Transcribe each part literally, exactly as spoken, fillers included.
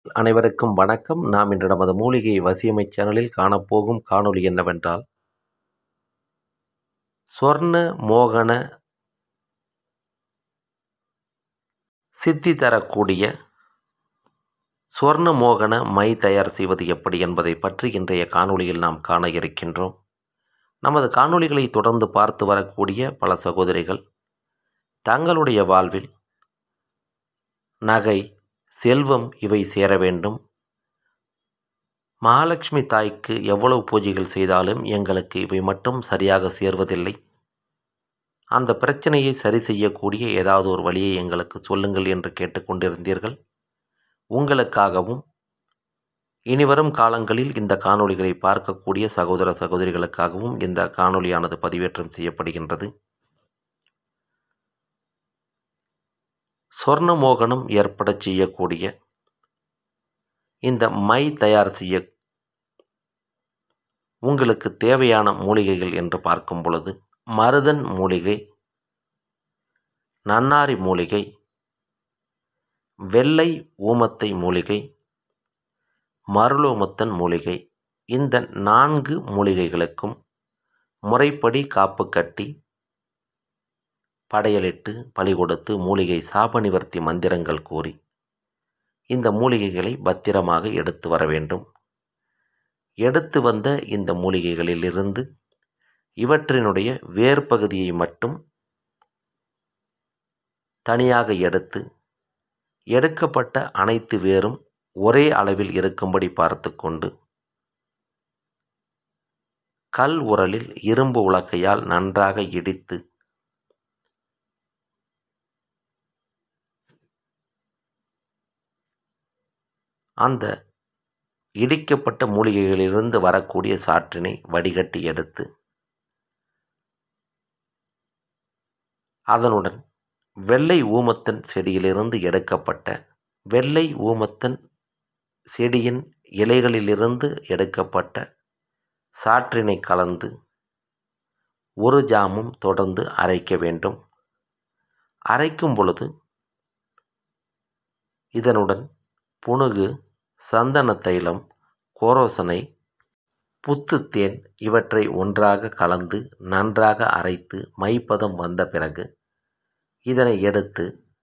அனைவருக்கும் வணக்கம். நாம் இன்று நமது மூலிகை வசியமை சேனலில் காணப்போகும் காணொளி என்னவென்றால், சொர்ண மோகன சித்தி தரக்கூடிய சொர்ண மோகன மை தயார் செய்வது எப்படி என்பதை பற்றி இன்றைய காணொளியில் நாம் காண இருக்கின்றோம். நமது காணொளிகளை தொடர்ந்து பார்த்து வரக்கூடிய பல சகோதரிகள் தங்களுடைய வாழ்வில் நகை, செல்வம் இவை சேர வேண்டும், மகாலட்சுமி தாய்க்கு எவ்வளவு பூஜைகள் செய்தாலும் எங்களுக்கு இவை மட்டும் சரியாக சேர்வதில்லை, அந்த பிரச்சனையை சரி செய்யக்கூடிய ஏதாவது ஒரு வழியை எங்களுக்கு சொல்லுங்கள் என்று கேட்டுக்கொண்டிருந்தீர்கள். உங்களுக்காகவும் இனிவரும் காலங்களில் இந்த காணொளிகளை பார்க்கக்கூடிய சகோதர சகோதரிகளுக்காகவும் இந்த காணொளியானது பதிவேற்றம் செய்யப்படுகின்றது. சொர்ண மோகனம் ஏற்பட செய்யக்கூடிய இந்த மை தயார் செய்ய உங்களுக்கு தேவையான மூலிகைகள் என்று பார்க்கும் பொழுது, மருதன் மூலிகை, நன்னாரி மூலிகை, வெள்ளை ஊமத்தை மூலிகை, மருளோமுத்தன் மூலிகை, இந்த நான்கு மூலிகைகளுக்கும் முறைப்படி காப்பு கட்டி படையலிட்டு பலி கொடுத்து மூலிகை சாப நிவர்த்தி மந்திரங்கள் கூறி இந்த மூலிகைகளை பத்திரமாக எடுத்து வர வேண்டும். எடுத்து வந்த இந்த மூலிகைகளிலிருந்து இவற்றினுடைய வேர் பகுதியை மட்டும் தனியாக எடுத்து, எடுக்கப்பட்ட அனைத்து வேரும் ஒரே அளவில் இருக்கும்படி பார்த்து கொண்டு கல் உரலில் இரும்பு உலக்கையால் நன்றாக இடித்து அந்த இடிக்கப்பட்ட மூலிகைகளிலிருந்து வரக்கூடிய சாற்றினை வடிகட்டி எடுத்து அதனுடன் வெள்ளை ஊமத்தன் செடியிலிருந்து எடுக்கப்பட்ட வெள்ளை ஊமத்தன் செடியின் இலைகளிலிருந்து எடுக்கப்பட்ட சாற்றினை கலந்து ஒரு ஜாமும் தொடர்ந்து அரைக்க வேண்டும். அரைக்கும் பொழுது இதனுடன் புனுகு, சந்தன தைலம், கோரோசனை, புத்துத்தேன் இவற்றை ஒன்றாக கலந்து நன்றாக அரைத்து மைப்பதம் வந்த பிறகு இதனை எடுத்து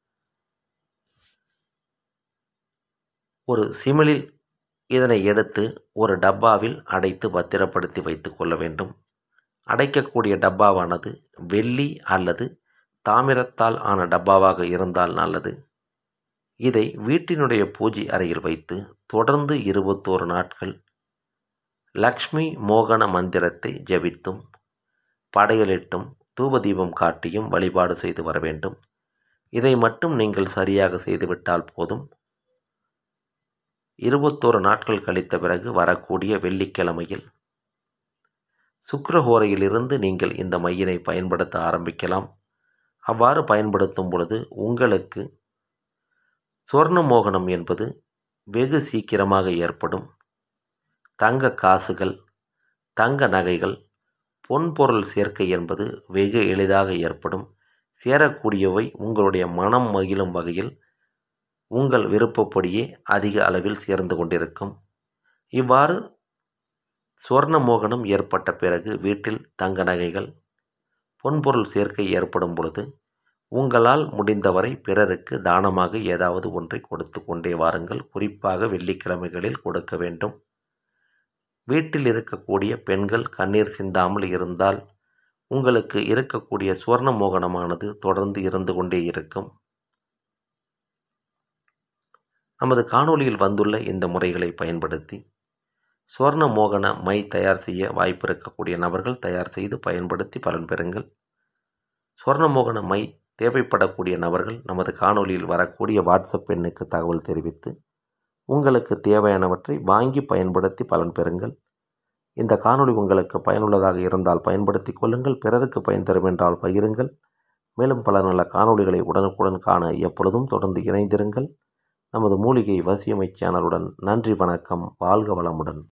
ஒரு சிமிழில் இதனை எடுத்து ஒரு டப்பாவில் அடைத்து பத்திரப்படுத்தி வைத்து கொள்ள வேண்டும். அடைக்கக்கூடிய டப்பாவானது வெள்ளி அல்லது தாமிரத்தால் ஆன டப்பாவாக இருந்தால் நல்லது. இதை வீட்டினுடைய பூஜை அறையில் வைத்து தொடர்ந்து இருபத்தோரு நாட்கள் லக்ஷ்மி மோகன மந்திரத்தை ஜபித்தும் படையலிட்டும் தூபதீபம் காட்டியும் வழிபாடு செய்து வர வேண்டும். இதை மட்டும் நீங்கள் சரியாக செய்துவிட்டால் போதும். இருபத்தோரு நாட்கள் கழித்த பிறகு வரக்கூடிய வெள்ளிக்கிழமையில் சுக்கிரஹோரையிலிருந்து நீங்கள் இந்த மையினை பயன்படுத்த ஆரம்பிக்கலாம். அவ்வாறு பயன்படுத்தும் பொழுது உங்களுக்கு சொர்ண மோகனம் என்பது வெகு சீக்கிரமாக ஏற்படும். தங்க காசுகள், தங்க நகைகள், பொன்பொருள் சேர்க்கை என்பது வெகு எளிதாக ஏற்படும். சேரக்கூடியவை உங்களுடைய மனம் மகிழும் வகையில் உங்கள் விருப்பப்படியே அதிக அளவில் சேர்ந்து கொண்டிருக்கும். இவ்வாறு சொர்ண மோகனம் ஏற்பட்ட பிறகு வீட்டில் தங்க நகைகள், பொன்பொருள் சேர்க்கை ஏற்படும் பொழுது உங்களால் முடிந்தவரை பிறருக்கு தானமாக ஏதாவது ஒன்றை கொடுத்து கொண்டே வாருங்கள். குறிப்பாக வெள்ளிக்கிழமைகளில் கொடுக்க வேண்டும். வீட்டில் இருக்கக்கூடிய பெண்கள் கண்ணீர் சிந்தாமல் இருந்தால் உங்களுக்கு இருக்கக்கூடிய சுவர்ண மோகனமானது தொடர்ந்து இருந்து கொண்டே இருக்கும். நமது காணொளியில் வந்துள்ள இந்த முறைகளை பயன்படுத்தி சுவர்ண மோகன மை தயார் செய்ய வாய்ப்பு இருக்கக்கூடிய நபர்கள் தயார் செய்து பயன்படுத்தி பலன் பெறுங்கள். சுவர்ண மோகன மை தேவைப்படக்கூடிய நபர்கள் நமது காணொளியில் வரக்கூடிய வாட்ஸ்அப் எண்ணுக்கு தகவல் தெரிவித்து உங்களுக்கு தேவையானவற்றை வாங்கி பயன்படுத்தி பலன் பெறுங்கள். இந்த காணொளி உங்களுக்கு பயனுள்ளதாக இருந்தால் பயன்படுத்தி கொள்ளுங்கள். பிறருக்கு பயன் தரும் என்றால் பகிருங்கள். மேலும் பல நல்ல காணொளிகளை உடனுக்குடன் காண எப்பொழுதும் தொடர்ந்து இணைந்திருங்கள். நமது மூலிகை வசியமை சேனலுடன். நன்றி, வணக்கம், வாழ்க வளமுடன்.